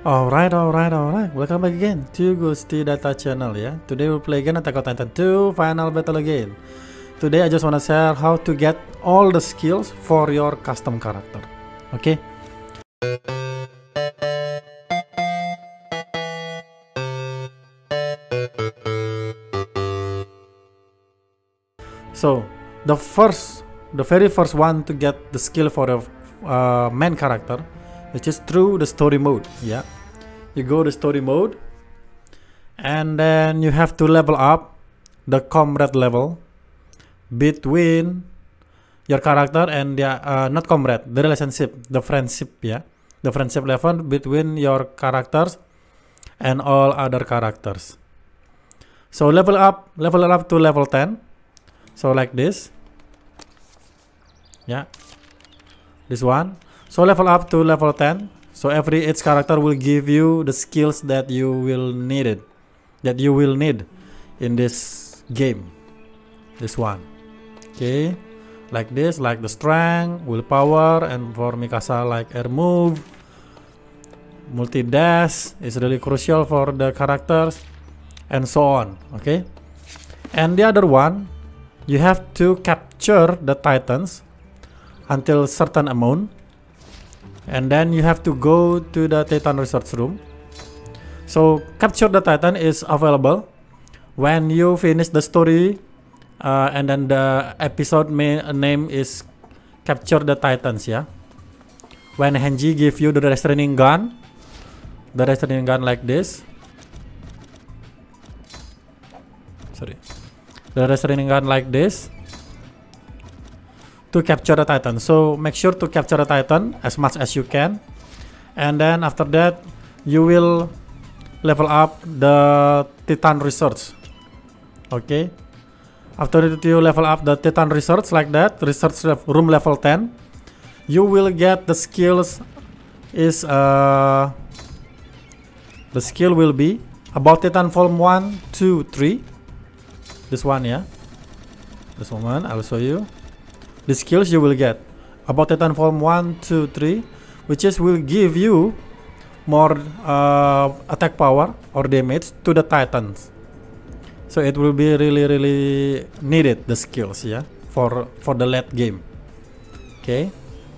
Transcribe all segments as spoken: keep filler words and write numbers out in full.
Alright, alright, alright. Welcome back again to Gusti Data Channel ya. Today we'll play again Attack on Titan two Final Battle again. Today I just wanna share how to get all the skills for your custom character. Okay. So the first, the very first one to get the skill for a uh, main character, which is through the story mode. Yeah, you go to story mode, and then you have to level up the comrade level between your character and the uh, not comrade, the relationship, the friendship. Yeah, the friendship level between your characters and all other characters. So level up, level up to level ten. So like this. Yeah, this one. So level up to level ten. So every each character will give you the skills that you will need it, that you will need in this game. This one. Okay, like this, like the strength, willpower, and for Mikasa like air move, multi dash is really crucial for the characters, and so on. Okay, and the other one, you have to capture the titans until certain amount, and then you have to go to the Titan research room. So capture the titan is available when you finish the story, uh, and then the episode main name is capture the titans. Yeah, when Henji give you the restraining gun, the restraining gun like this. Sorry. The restraining gun like this to capture the titan. So make sure to capture the titan as much as you can, and then after that you will level up the Titan research. Okay, after you level up the Titan research like that, research room level ten, you will get the skills is uh the skill will be about Titan Form one, two, three. This one, yeah. This one, I'll show you the skills you will get about Titan Form one, two, three, which is will give you more uh, attack power or damage to the titans. So it will be really, really needed, the skills, yeah, for for the late game. Okay.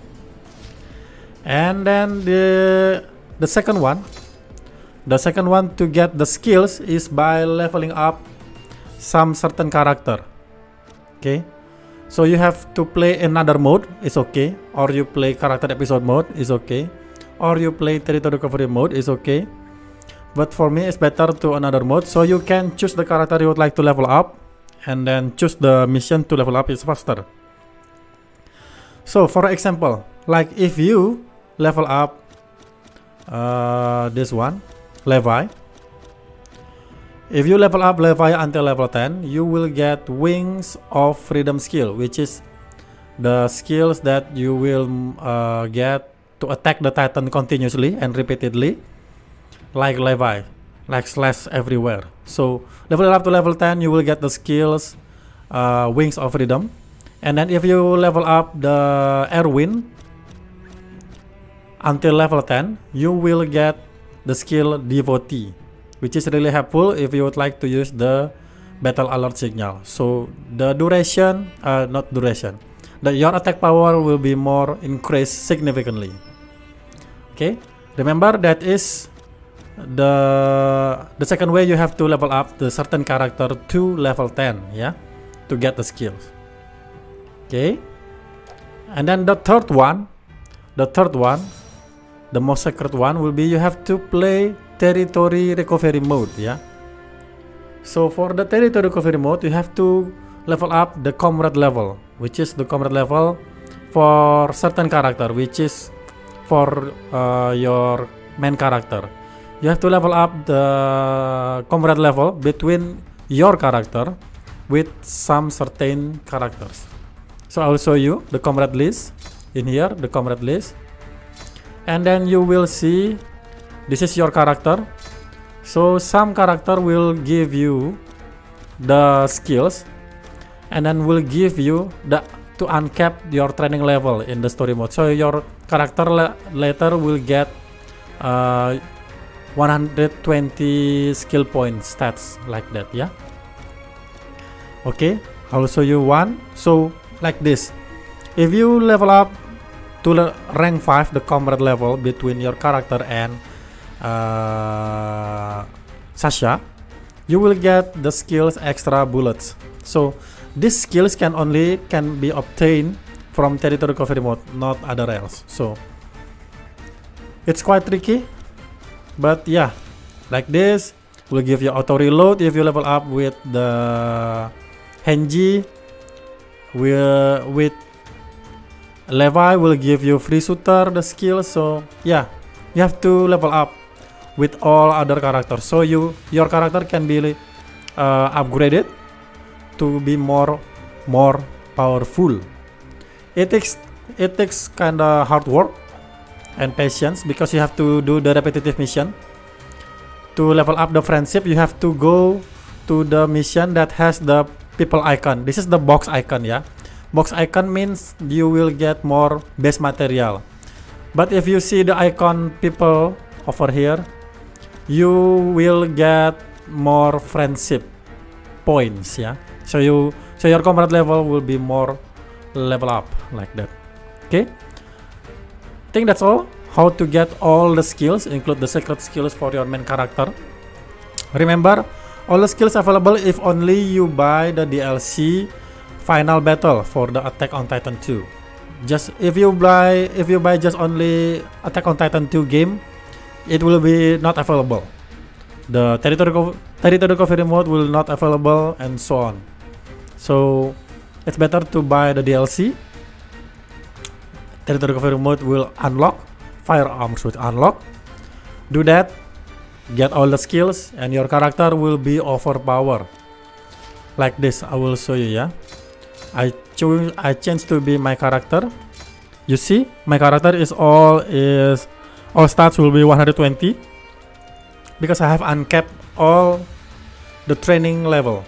And then the the second one, the second one to get the skills is by leveling up some certain character. Okay, so you have to play another mode, it's okay, or you play character episode mode, is okay, or you play territory recovery mode, is okay, but for me it's better to another mode. So you can choose the character you would like to level up, and then choose the mission to level up is faster. So for example, like if you level up uh, this one, Levi. If you level up Levi until level ten, you will get Wings of Freedom skill, which is the skills that you will uh, get to attack the Titan continuously and repeatedly, like Levi, like slash everywhere. So level up to level ten, you will get the skills uh, Wings of Freedom, and then if you level up the Erwin until level ten, you will get the skill Devotee, which is really helpful if you would like to use the battle alert signal. So the duration, uh, not duration, the your attack power will be more increased significantly. Okay, remember that is the the second way you have to level up the certain character to level ten, yeah, to get the skills. Okay, and then the third one, the third one, the most secret one will be you have to play territory recovery mode, yeah. So for the territory recovery mode, you have to level up the comrade level, which is the comrade level for certain character, which is for uh, your main character. You have to level up the comrade level between your character with some certain characters. So I will show you the comrade list in here, the comrade list, and then you will see this is your character. So some character will give you the skills, and then will give you the to uncap your training level in the story mode. So your character la later will get uh, one hundred twenty skill point stats like that, yeah. Okay, I'll show you one. So like this, if you level up to the rank five, the combat level between your character and uh, Sasha, you will get the skills extra bullets. So these skills can only can be obtained from territory recovery mode, not other else. So it's quite tricky, but yeah, like this will give you auto reload if you level up with the Henji. Will with Levi will give you free shooter the skill. So yeah, you have to level up with all other characters, so you your character can be uh, upgraded to be more more powerful. It takes it takes kinda hard work and patience, because you have to do the repetitive mission. To level up the friendship, you have to go to the mission that has the people icon. This is the box icon, yeah. Box icon means you will get more base material. But if you see the icon people over here, you will get more friendship points, yeah. So you so your combat level will be more level up like that. Okay, I think that's all. How to get all the skills, include the secret skills for your main character. Remember, all the skills available if only you buy the D L C Final Battle for the Attack on Titan two. Just if you buy if you buy just only Attack on Titan two game, it will be not available. The territory territory recovery mode will not available, and so on. So it's better to buy the D L C. Territory recovery mode will unlock, firearms will unlock. Do that, get all the skills, and your character will be overpowered. Like this, I will show you, yeah. I choose I change to be my character. You see, my character is all is all stats will be one hundred twenty, because I have uncapped all the training level.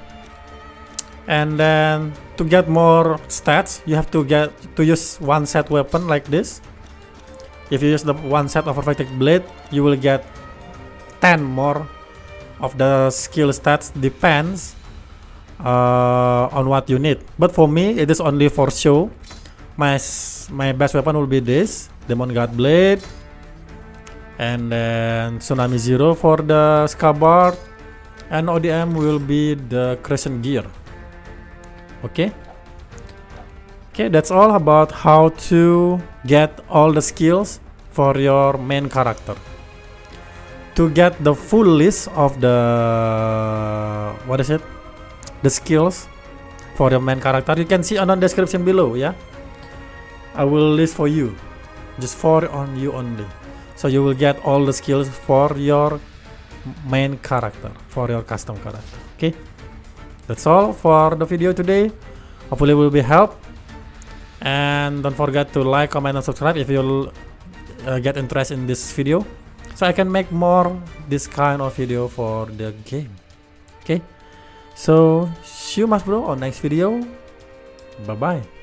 And then to get more stats, you have to get to use one set weapon like this. If you use the one set of Perfected Blade, you will get ten more of the skill stats, depends uh, on what you need. But for me, it is only for show. My my best weapon will be this Demon God Blade, and then Tsunami Zero for the scabbard, and O D M will be the Crescent Gear. Okay. Okay, that's all about how to get all the skills for your main character. To get the full list of the what is it the skills for your main character, you can see on the description below, yeah. I will list for you, just for on you only, so you will get all the skills for your main character, for your custom character. Okay, that's all for the video today. Hopefully it will be help, and don't forget to like, comment, and subscribe if you'll uh, get interest in this video, so I can make more this kind of video for the game. Okay, so see you mas bro on next video. Bye bye.